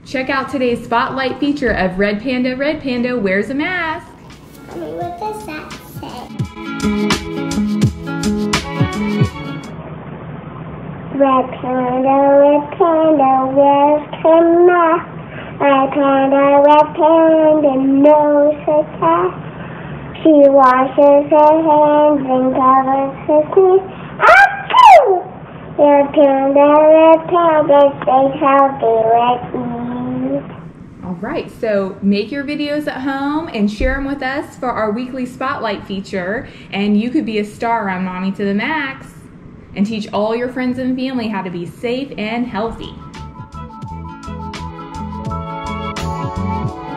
Check out today's spotlight feature of Red Panda Wears a Mask. Mommy, what does that say? Red Panda wears a mask. Red Panda knows her task. She washes her hands and covers her sneeze. ACHOO! Red Panda stays healthy with ease. All right, so make your videos at home and share them with us for our weekly spotlight feature, and you could be a star on Mommy to the Max and teach all your friends and family how to be safe and healthy.